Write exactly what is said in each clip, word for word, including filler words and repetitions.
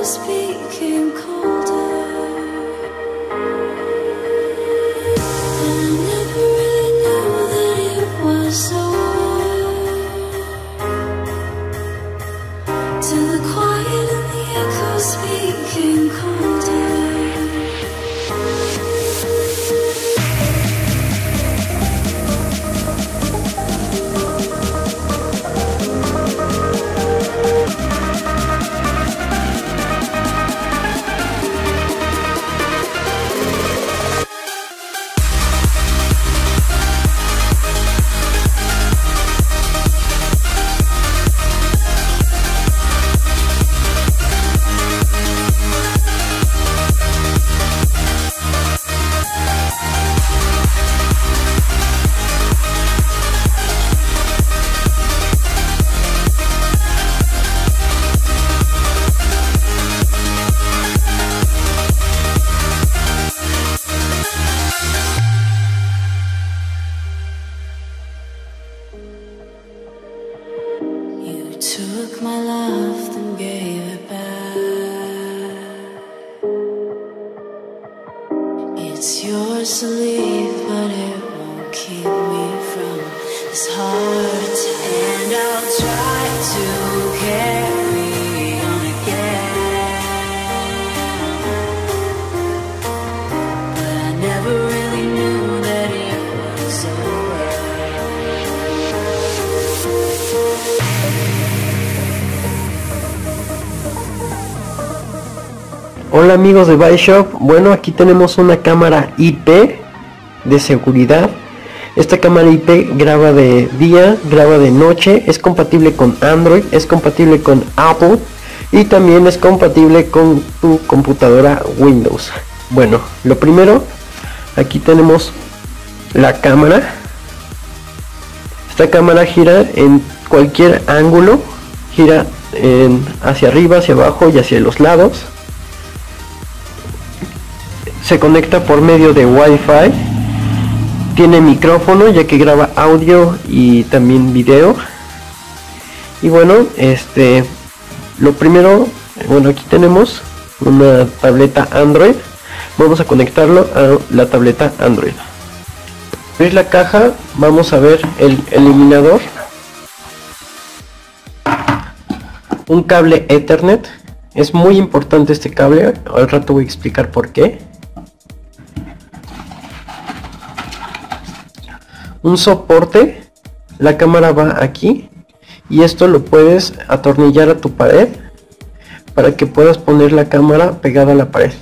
echoes became colder. And I never really knew that it was over, till the quiet and the echoes became colder. Took my love, then gave it back. It's yours to leave, but it won't keep me from this heart attack. And I'll try to carry on again, but I never really knew that it was over. Hola amigos de BioShop, bueno, aquí tenemos una cámara I P de seguridad. Esta cámara I P graba de día, graba de noche, es compatible con Android, es compatible con Apple y también es compatible con tu computadora Windows. Bueno, lo primero, aquí tenemos la cámara. Esta cámara gira en cualquier ángulo, gira en, hacia arriba, hacia abajo y hacia los lados. Se conecta por medio de Wi-Fi, tiene micrófono ya que graba audio y también video. Y bueno, este lo primero, bueno, aquí tenemos una tableta Android. Vamos a conectarlo a la tableta Android. Abrir la caja, vamos a ver el eliminador, un cable Ethernet. Es muy importante este cable, al rato voy a explicar por qué. Un soporte, la cámara va aquí y esto lo puedes atornillar a tu pared para que puedas poner la cámara pegada a la pared.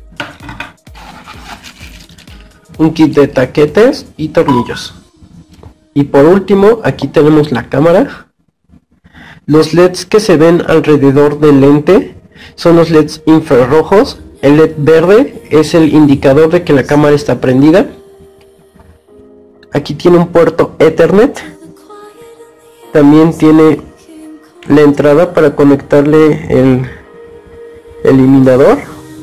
Un kit de taquetes y tornillos. Y por último, aquí tenemos la cámara. Los L E Ds que se ven alrededor del lente son los L E Ds infrarrojos. El L E D verde es el indicador de que la cámara está prendida. Aquí tiene un puerto Ethernet. También tiene la entrada para conectarle el eliminador.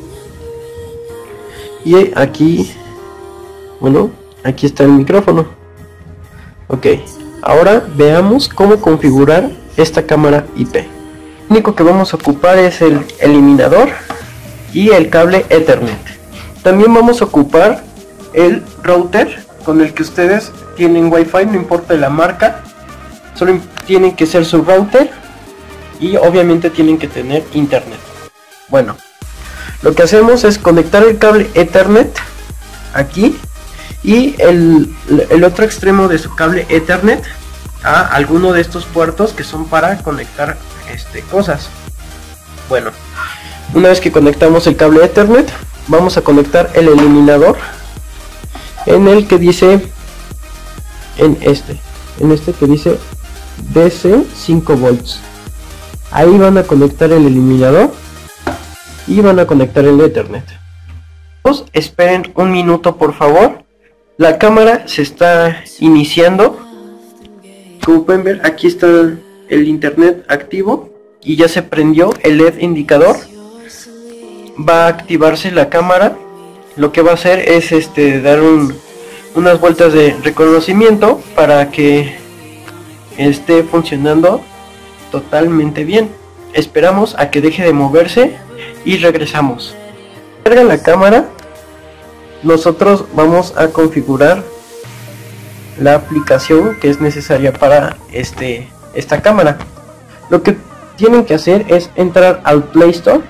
Y aquí, bueno, aquí está el micrófono. Ok, ahora veamos cómo configurar esta cámara I P. Lo único que vamos a ocupar es el eliminador y el cable Ethernet. También vamos a ocupar el router con el que ustedes tienen Wi-Fi, no importa la marca, solo tienen que ser su router y obviamente tienen que tener internet. Bueno, lo que hacemos es conectar el cable Ethernet aquí y el, el otro extremo de su cable Ethernet a alguno de estos puertos que son para conectar este, cosas. Bueno, una vez que conectamos el cable Ethernet, vamos a conectar el eliminador en el que dice, en este, en este que dice D C cinco volts. Ahí van a conectar el eliminador y van a conectar el Ethernet. Esperen un minuto por favor. La cámara se está iniciando. Como pueden ver, aquí está el internet activo y ya se prendió el L E D indicador. Va a activarse la cámara. Lo que va a hacer es este dar un, unas vueltas de reconocimiento para que esté funcionando totalmente bien. Esperamos a que deje de moverse y regresamos. Carga la cámara. Nosotros vamos a configurar la aplicación que es necesaria para este esta cámara. Lo que tienen que hacer es entrar al Play Store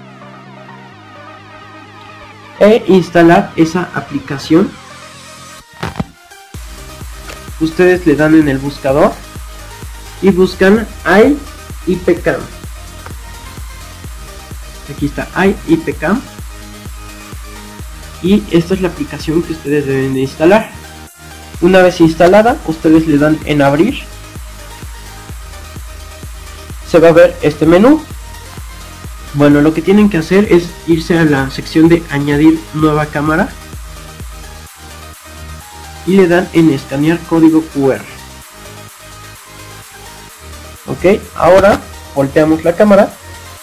e instalar esa aplicación. Ustedes le dan en el buscador y buscan iIPCam. Aquí está iIPCam y esta es la aplicación que ustedes deben de instalar. Una vez instalada, ustedes le dan en abrir. Se va a ver este menú. Bueno, lo que tienen que hacer es irse a la sección de añadir nueva cámara y le dan en escanear código Q R. Ok, ahora volteamos la cámara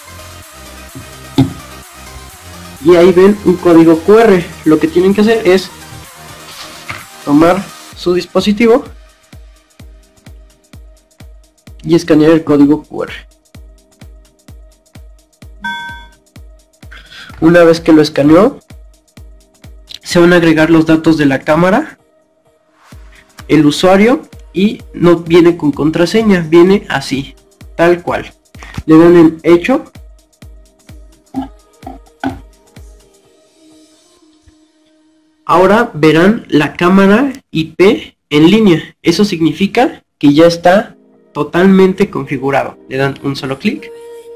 y ahí ven un código Q R. Lo que tienen que hacer es tomar su dispositivo y escanear el código Q R. Una vez que lo escaneó, se van a agregar los datos de la cámara, el usuario, y no viene con contraseña, viene así, tal cual. Le dan en hecho. Ahora verán la cámara I P en línea. Eso significa que ya está totalmente configurado. Le dan un solo clic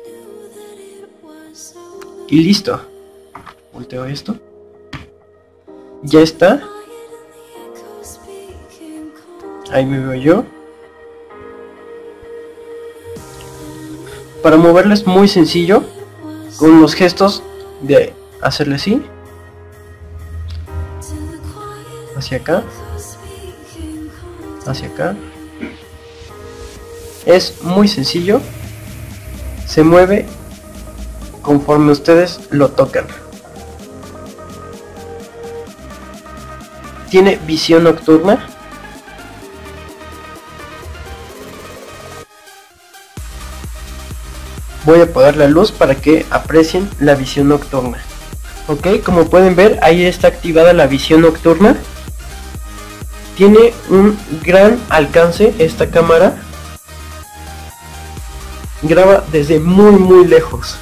y listo. Volteo esto. Ya está. Ahí me veo yo. Para moverla es muy sencillo, con los gestos de hacerle así, hacia acá, hacia acá. Es muy sencillo. Se mueve conforme ustedes lo tocan. Tiene visión nocturna. Voy a apagar la luz para que aprecien la visión nocturna. Ok, como pueden ver, ahí está activada la visión nocturna. Tiene un gran alcance esta cámara. Graba desde muy muy lejos.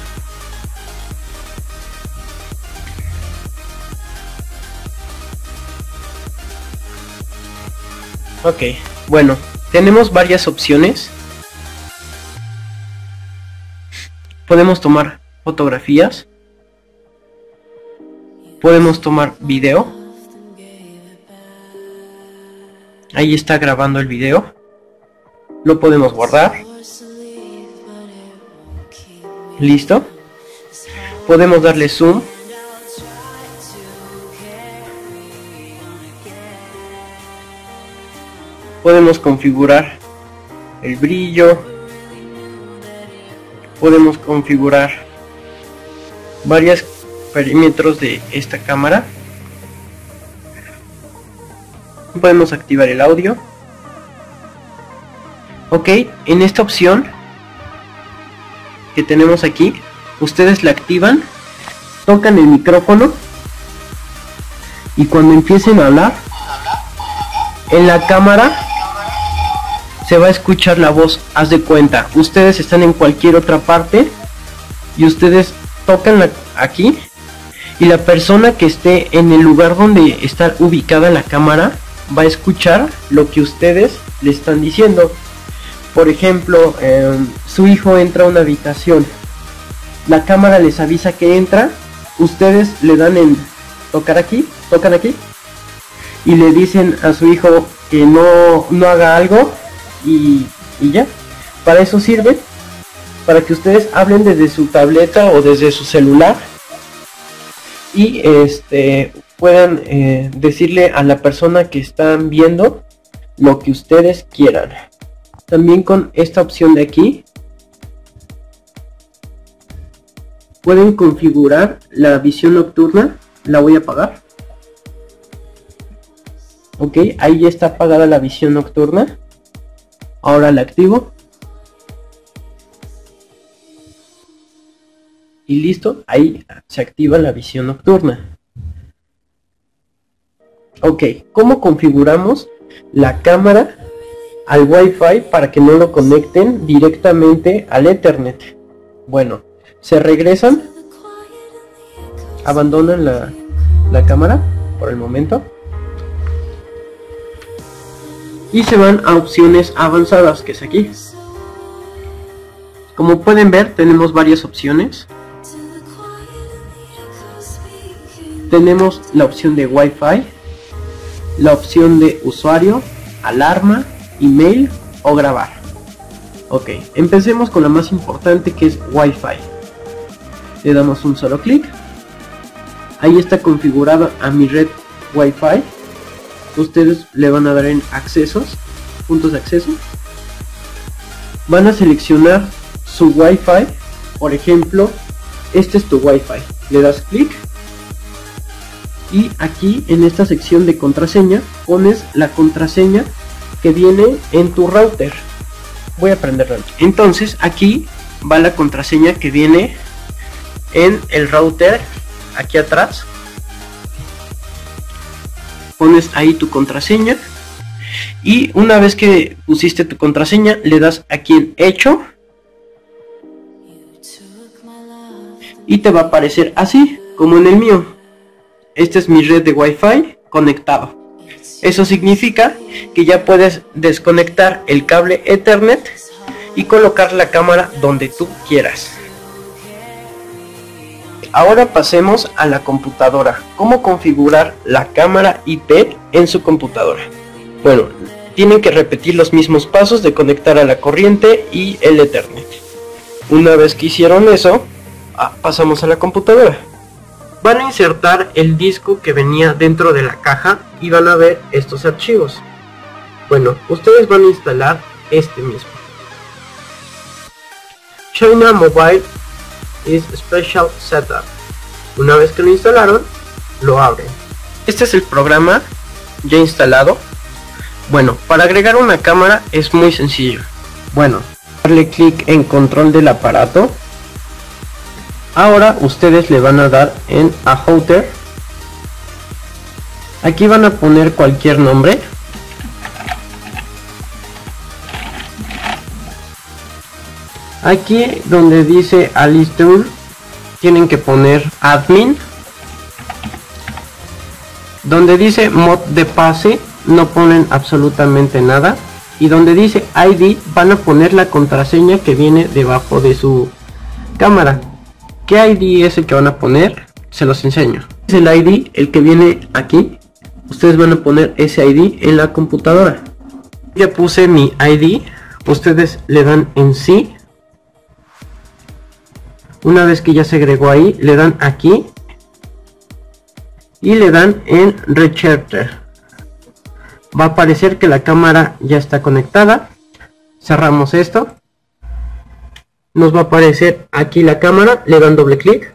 Ok, bueno, tenemos varias opciones. Podemos tomar fotografías. Podemos tomar video. Ahí está grabando el video. Lo podemos guardar. Listo. Podemos darle zoom. Podemos configurar el brillo. Podemos configurar varios perímetros de esta cámara. Podemos activar el audio. Ok, en esta opción que tenemos aquí, ustedes la activan, tocan el micrófono y cuando empiecen a hablar en la cámara se va a escuchar la voz. Haz de cuenta, ustedes están en cualquier otra parte y ustedes tocan la, aquí, y la persona que esté en el lugar donde está ubicada la cámara va a escuchar lo que ustedes le están diciendo. Por ejemplo, eh, su hijo entra a una habitación, la cámara les avisa que entra, ustedes le dan en tocar aquí, tocan aquí y le dicen a su hijo que no, no haga algo y, y ya. Para eso sirve, para que ustedes hablen desde su tableta o desde su celular y este puedan eh, decirle a la persona que están viendo lo que ustedes quieran. También con esta opción de aquí pueden configurar la visión nocturna. La voy a apagar. Ok, ahí ya está apagada la visión nocturna. Ahora la activo y listo, ahí se activa la visión nocturna. Ok, ¿cómo configuramos la cámara al Wi-Fi para que no lo conecten directamente al Ethernet? Bueno, se regresan, abandonan la, la cámara por el momento y se van a opciones avanzadas, que es aquí. Como pueden ver, tenemos varias opciones. Tenemos la opción de Wi-Fi, la opción de usuario, alarma, email o grabar. Ok, empecemos con la más importante, que es Wi-Fi. Le damos un solo clic. Ahí está configurada a mi red Wi-Fi. Ustedes le van a dar en accesos, puntos de acceso. Van a seleccionar su Wi-Fi. Por ejemplo, este es tu Wi-Fi. Le das clic y aquí en esta sección de contraseña pones la contraseña que viene en tu router. Voy a prenderla. Entonces aquí va la contraseña que viene en el router, aquí atrás. Pones ahí tu contraseña y una vez que pusiste tu contraseña le das aquí en hecho y te va a aparecer así como en el mío. Esta es mi red de Wi-Fi conectado. Eso significa que ya puedes desconectar el cable Ethernet y colocar la cámara donde tú quieras. Ahora pasemos a la computadora. ¿Cómo configurar la cámara I P en su computadora? Bueno, tienen que repetir los mismos pasos de conectar a la corriente y el Ethernet. Una vez que hicieron eso, ah, pasamos a la computadora. Van a insertar el disco que venía dentro de la caja y van a ver estos archivos. Bueno, ustedes van a instalar este mismo. China Mobile is Special Setup. Una vez que lo instalaron, lo abren. Este es el programa ya instalado. Bueno, para agregar una cámara es muy sencillo. Bueno, darle clic en control del aparato. Ahora ustedes le van a dar en a router. Aquí van a poner cualquier nombre. Aquí donde dice Alistair tienen que poner admin. Donde dice mod de pase no ponen absolutamente nada. Y donde dice I D van a poner la contraseña que viene debajo de su cámara. ¿Qué I D es el que van a poner? Se los enseño. Es el I D, el que viene aquí. Ustedes van a poner ese I D en la computadora. Ya puse mi I D. Ustedes le dan en sí. Una vez que ya se agregó ahí, le dan aquí. Y le dan en Recharter. Va a aparecer que la cámara ya está conectada. Cerramos esto. Nos va a aparecer aquí la cámara, le dan doble clic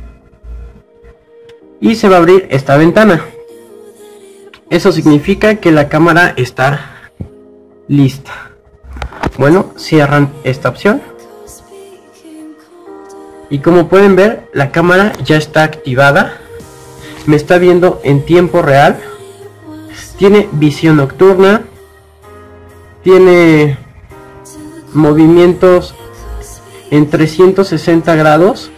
y se va a abrir esta ventana. Eso significa que la cámara está lista. Bueno, cierran esta opción y como pueden ver, la cámara ya está activada. Me está viendo en tiempo real. Tiene visión nocturna, tiene movimientos en trescientos sesenta grados.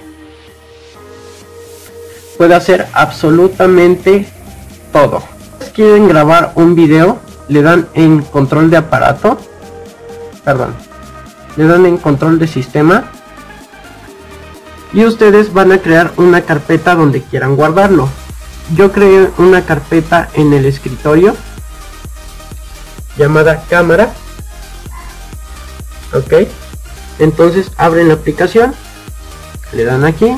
Puede hacer absolutamente todo. Si quieren grabar un video, le dan en control de aparato, perdón, le dan en control de sistema y ustedes van a crear una carpeta donde quieran guardarlo. Yo creé una carpeta en el escritorio llamada cámara. Ok, entonces abren la aplicación, le dan aquí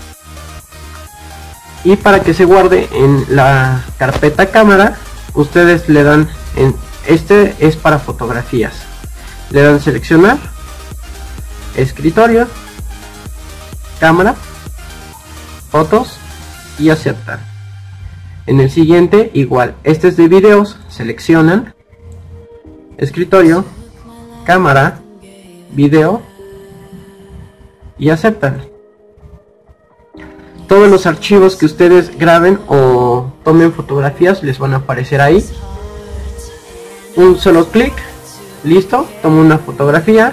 y para que se guarde en la carpeta cámara, ustedes le dan en este es para fotografías, le dan seleccionar, escritorio, cámara, fotos y aceptar. En el siguiente igual, este es de videos, seleccionan, escritorio, cámara, video y aceptan. todos los archivos que ustedes graben o tomen fotografías les van a aparecer ahí. Un solo clic, listo, tomo una fotografía,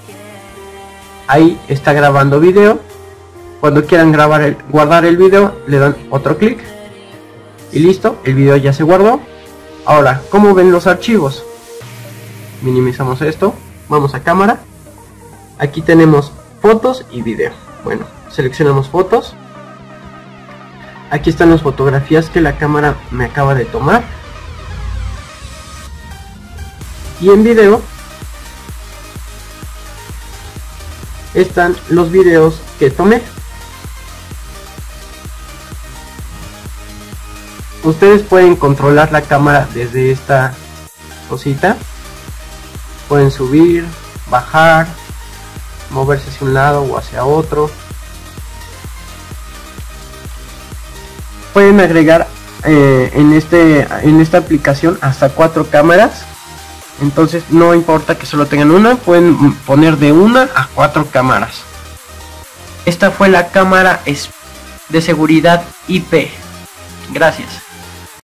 ahí está grabando video. Cuando quieran grabar el, guardar el video, le dan otro clic y listo, el video ya se guardó. Ahora, ¿cómo ven los archivos? Minimizamos esto, vamos a cámara, aquí tenemos fotos y video. Bueno, seleccionamos fotos, aquí están las fotografías que la cámara me acaba de tomar, y en video están los videos que tomé. Ustedes pueden controlar la cámara desde esta cosita, pueden subir, bajar, moverse hacia un lado o hacia otro. Pueden agregar eh, en este en esta aplicación hasta cuatro cámaras, entonces no importa que solo tengan una, pueden poner de una a cuatro cámaras. Esta fue la cámara de seguridad I P. Gracias.